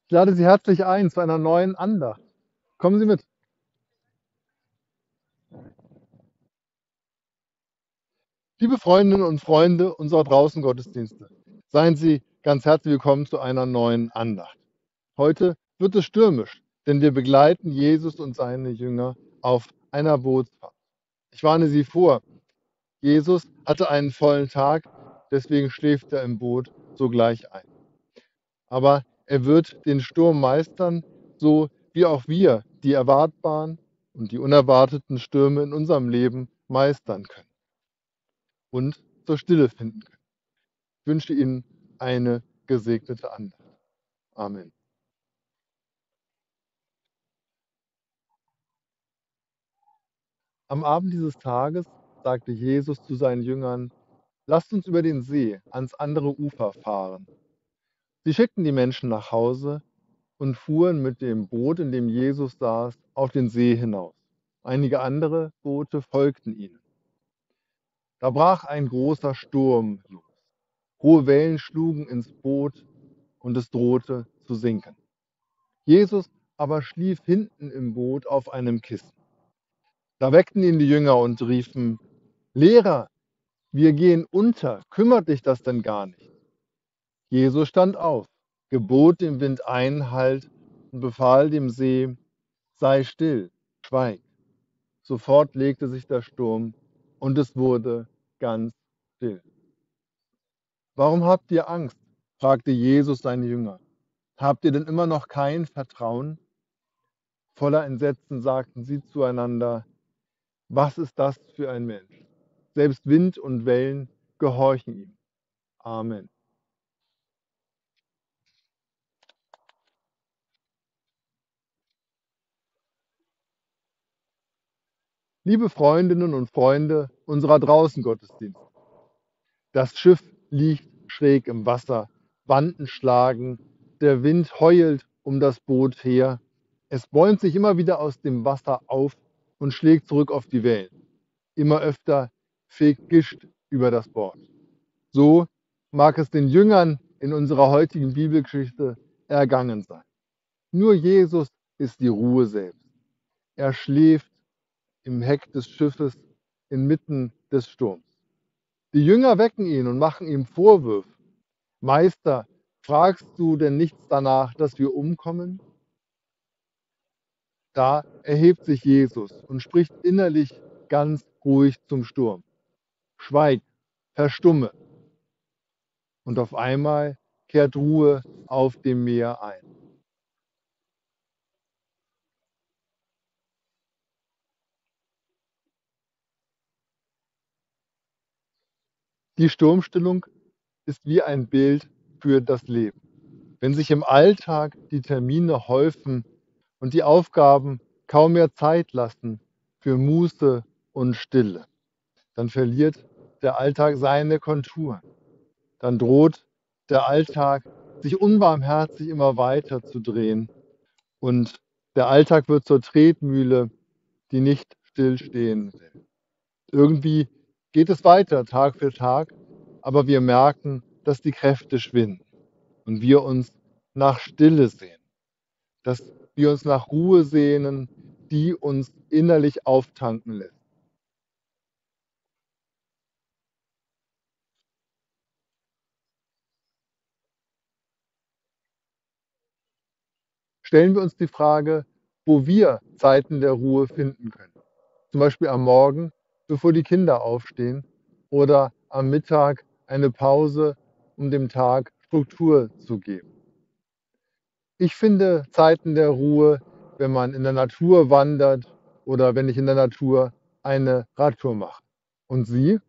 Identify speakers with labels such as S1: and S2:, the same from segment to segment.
S1: Ich lade Sie herzlich ein zu einer neuen Andacht. Kommen Sie mit. Liebe Freundinnen und Freunde unserer Draußen-Gottesdienste, seien Sie ganz herzlich willkommen zu einer neuen Andacht. Heute wird es stürmisch, denn wir begleiten Jesus und seine Jünger auf einer Bootsfahrt. Ich warne Sie vor, Jesus hatte einen vollen Tag, deswegen schläft er im Boot sogleich ein. Aber er wird den Sturm meistern, so wie auch wir die erwartbaren und die unerwarteten Stürme in unserem Leben meistern können und zur Stille finden können. Ich wünsche Ihnen eine gesegnete Andacht. Amen. Am Abend dieses Tages sagte Jesus zu seinen Jüngern: Lasst uns über den See ans andere Ufer fahren. Sie schickten die Menschen nach Hause und fuhren mit dem Boot, in dem Jesus saß, auf den See hinaus. Einige andere Boote folgten ihnen. Da brach ein großer Sturm los. Hohe Wellen schlugen ins Boot und es drohte zu sinken. Jesus aber schlief hinten im Boot auf einem Kissen. Da weckten ihn die Jünger und riefen: Lehrer, wir gehen unter, kümmert dich das denn gar nicht? Jesus stand auf, gebot dem Wind Einhalt und befahl dem See: Sei still, schweig. Sofort legte sich der Sturm und es wurde ganz still. Warum habt ihr Angst? Fragte Jesus seine Jünger. Habt ihr denn immer noch kein Vertrauen? Voller Entsetzen sagten sie zueinander: Was ist das für ein Mensch? Selbst Wind und Wellen gehorchen ihm. Amen. Liebe Freundinnen und Freunde unserer Draußen-Gottesdienste, das Schiff liegt schräg im Wasser, Wanden schlagen, der Wind heult um das Boot her. Es bäumt sich immer wieder aus dem Wasser auf und schlägt zurück auf die Wellen. Immer öfter fegt Gischt über das Bord. So mag es den Jüngern in unserer heutigen Bibelgeschichte ergangen sein. Nur Jesus ist die Ruhe selbst. Er schläft im Heck des Schiffes inmitten des Sturms. Die Jünger wecken ihn und machen ihm Vorwürfe. Meister, fragst du denn nichts danach, dass wir umkommen? Da erhebt sich Jesus und spricht innerlich ganz ruhig zum Sturm. Schweig, verstumme. Und auf einmal kehrt Ruhe auf dem Meer ein. Die Sturmstillung ist wie ein Bild für das Leben. Wenn sich im Alltag die Termine häufen und die Aufgaben kaum mehr Zeit lassen für Muße und Stille, dann verliert der Alltag seine Konturen. Dann droht der Alltag, sich unbarmherzig immer weiter zu drehen und der Alltag wird zur Tretmühle, die nicht stillstehen will. Irgendwie geht es weiter, Tag für Tag, aber wir merken, dass die Kräfte schwinden und wir uns nach Stille sehnen, dass wir uns nach Ruhe sehnen, die uns innerlich auftanken lässt. Stellen wir uns die Frage, wo wir Zeiten der Ruhe finden können. Zum Beispiel am Morgen, bevor die Kinder aufstehen, oder am Mittag eine Pause, um dem Tag Struktur zu geben. Ich finde Zeiten der Ruhe, wenn man in der Natur wandert oder wenn ich in der Natur eine Radtour mache. Und Sie?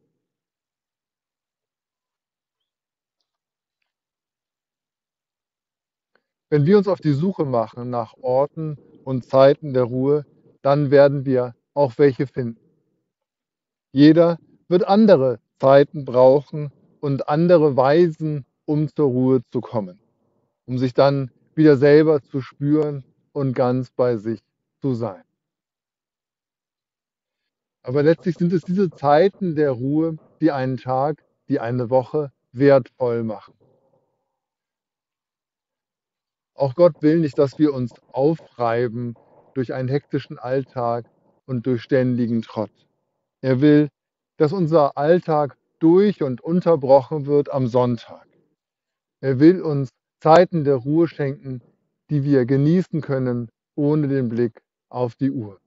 S1: Wenn wir uns auf die Suche machen nach Orten und Zeiten der Ruhe, dann werden wir auch welche finden. Jeder wird andere Zeiten brauchen und andere Weisen, um zur Ruhe zu kommen, um sich dann wieder selber zu spüren und ganz bei sich zu sein. Aber letztlich sind es diese Zeiten der Ruhe, die einen Tag, die eine Woche wertvoll machen. Auch Gott will nicht, dass wir uns aufreiben durch einen hektischen Alltag und durch ständigen Trott. Er will, dass unser Alltag durch und unterbrochen wird am Sonntag. Er will uns Zeiten der Ruhe schenken, die wir genießen können, ohne den Blick auf die Uhr.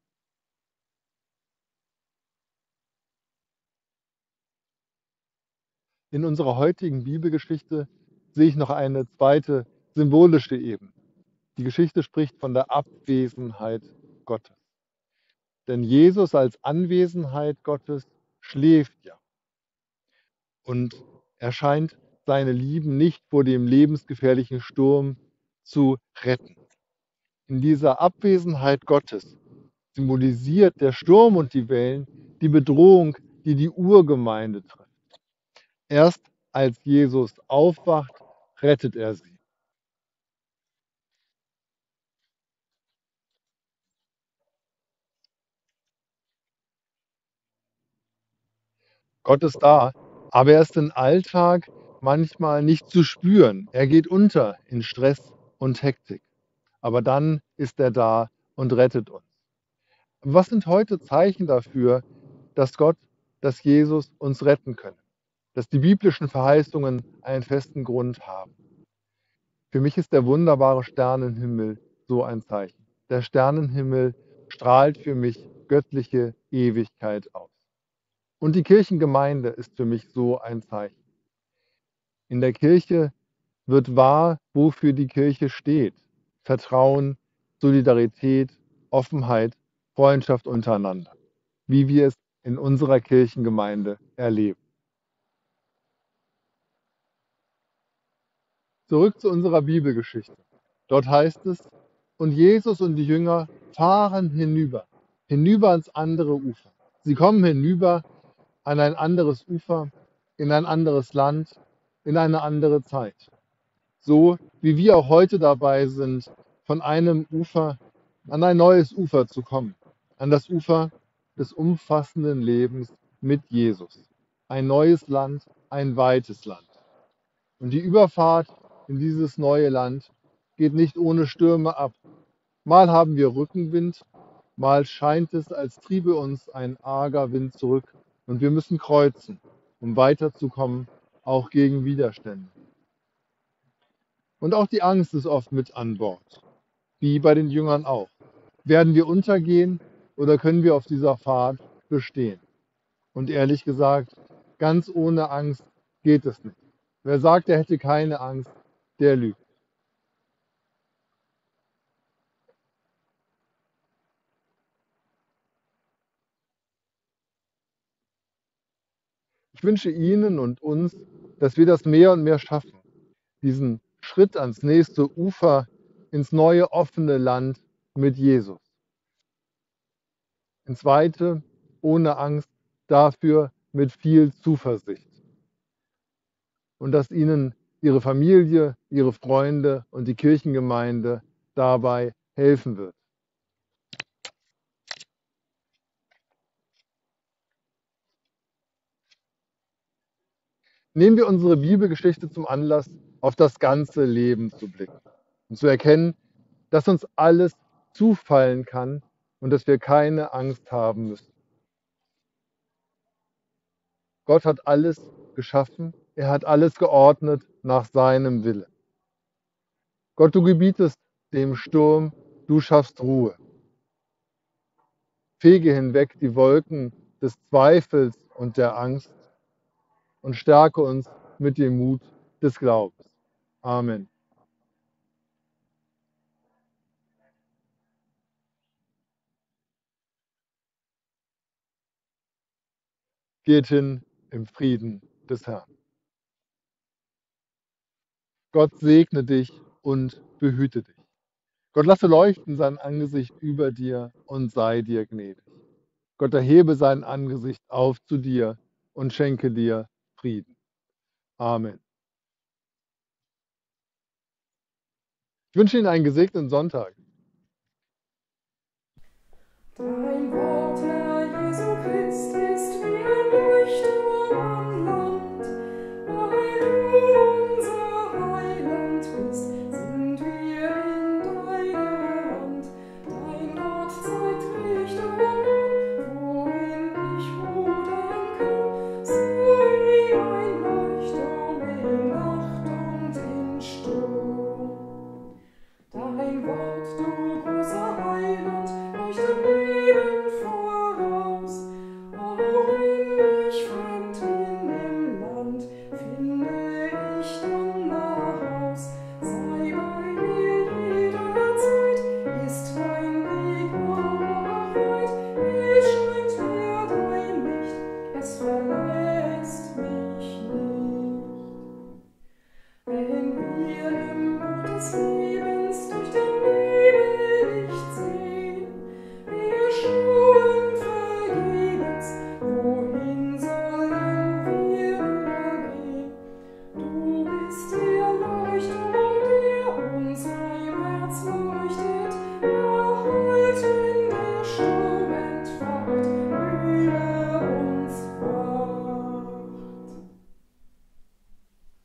S1: In unserer heutigen Bibelgeschichte sehe ich noch eine zweite symbolische Ebene. Die Geschichte spricht von der Abwesenheit Gottes. Denn Jesus als Anwesenheit Gottes schläft ja. Und er scheint seine Lieben nicht vor dem lebensgefährlichen Sturm zu retten. In dieser Abwesenheit Gottes symbolisiert der Sturm und die Wellen die Bedrohung, die die Urgemeinde trifft. Erst als Jesus aufwacht, rettet er sie. Gott ist da, aber er ist im Alltag manchmal nicht zu spüren. Er geht unter in Stress und Hektik. Aber dann ist er da und rettet uns. Was sind heute Zeichen dafür, dass Gott, dass Jesus uns retten können? Dass die biblischen Verheißungen einen festen Grund haben? Für mich ist der wunderbare Sternenhimmel so ein Zeichen. Der Sternenhimmel strahlt für mich göttliche Ewigkeit aus. Und die Kirchengemeinde ist für mich so ein Zeichen. In der Kirche wird wahr, wofür die Kirche steht. Vertrauen, Solidarität, Offenheit, Freundschaft untereinander, wie wir es in unserer Kirchengemeinde erleben. Zurück zu unserer Bibelgeschichte. Dort heißt es, und Jesus und die Jünger fahren hinüber ans andere Ufer. Sie kommen hinüber an ein anderes Ufer, in ein anderes Land, in eine andere Zeit. So wie wir auch heute dabei sind, von einem Ufer an ein neues Ufer zu kommen, an das Ufer des umfassenden Lebens mit Jesus. Ein neues Land, ein weites Land. Und die Überfahrt in dieses neue Land geht nicht ohne Stürme ab. Mal haben wir Rückenwind, mal scheint es, als triebe uns ein arger Wind zurück und wir müssen kreuzen, um weiterzukommen, auch gegen Widerstände. Und auch die Angst ist oft mit an Bord, wie bei den Jüngern auch. Werden wir untergehen oder können wir auf dieser Fahrt bestehen? Und ehrlich gesagt, ganz ohne Angst geht es nicht. Wer sagt, er hätte keine Angst, der lügt. Ich wünsche Ihnen und uns, dass wir das mehr und mehr schaffen, diesen Schritt ans nächste Ufer, ins neue offene Land mit Jesus. Ins Weite, ohne Angst, dafür mit viel Zuversicht. Und dass Ihnen Ihre Familie, Ihre Freunde und die Kirchengemeinde dabei helfen wird. Nehmen wir unsere Bibelgeschichte zum Anlass, auf das ganze Leben zu blicken und zu erkennen, dass uns alles zufallen kann und dass wir keine Angst haben müssen. Gott hat alles geschaffen, er hat alles geordnet nach seinem Willen. Gott, du gebietest dem Sturm, du schaffst Ruhe. Fege hinweg die Wolken des Zweifels und der Angst und stärke uns mit dem Mut des Glaubens. Amen. Geht hin im Frieden des Herrn. Gott segne dich und behüte dich. Gott lasse leuchten sein Angesicht über dir und sei dir gnädig. Gott erhebe sein Angesicht auf zu dir und schenke dir Frieden. Amen. Ich wünsche Ihnen einen gesegneten Sonntag.
S2: Dein Wort, Herr Jesu Christ, ist wie ein Leuchtturm am Land. Weil du unser Heiland bist, sind wir Herz leuchtet